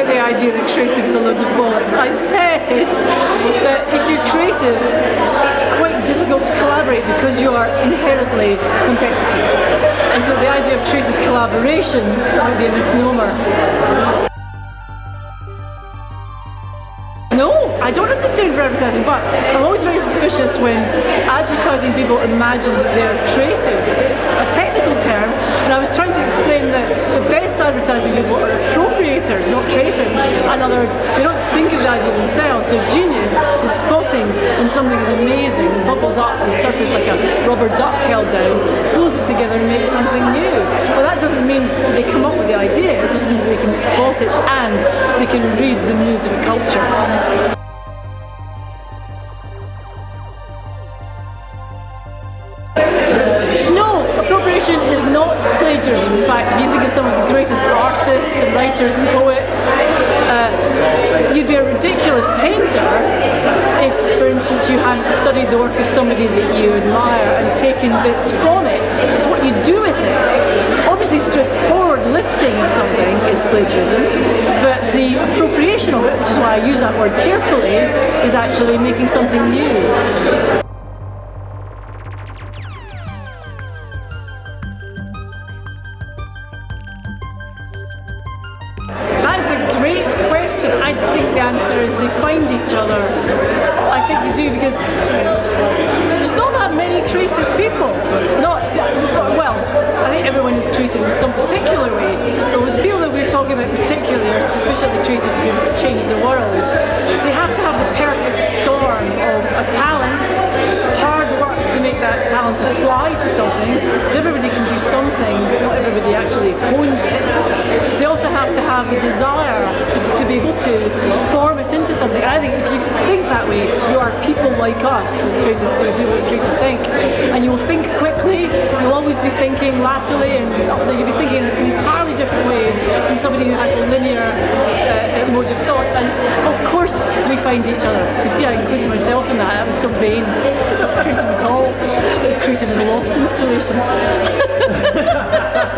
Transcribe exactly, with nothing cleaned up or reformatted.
the idea that creative is a load of bollocks. I said that if you're creative, it's quite difficult to collaborate because you are inherently competitive. And so the idea of creative collaboration might be a misnomer. No, I don't have to stand for advertising, but I'm always very suspicious when advertising people imagine that they're creative. It's a technical term, and I was trying to explain that the best advertising people are appropriators, not creators. In other words, they don't think of the idea themselves. Their genius is spotting when something is amazing and bubbles up to the surface like a rubber duck held down, pulls it together and makes something new. Well, that doesn't mean they come up with the idea, it just means that they can spot it and they can read the mood of a culture. No, appropriation is not plagiarism. In fact, if you think of some of the greatest artists and writers and poets, uh, you'd be a ridiculous painter if, for instance, you hadn't studied the work of somebody that you admire and taken bits from it. It's what you do with it. Obviously, straightforward lifting of something is plagiarism, but the appropriation of it, which is why I use that word carefully, is actually making something new. That's a great question. I think the answer is they find each other. I think they do because there's not that many creative people. Not well, I think everyone is creative in some particular way, but with the people that we're talking about particularly are sufficiently creative to be able to change the world. They have to have the perfect storm of a talent, hard work to make that talent apply to something, because everybody can do something, but not everybody actually owns it. They also have to have the desire to be able to form it into something. I think if you think that way, you are people like us as creatives do, people that creative think, and you will think quickly, you'll always be thinking laterally, and you'll be thinking in an entirely different way from somebody who has a linear uh, mode of thought. And of course we find each other. You see, I included myself in that. That was so vain. Not creative at all. It was creative as a loft installation.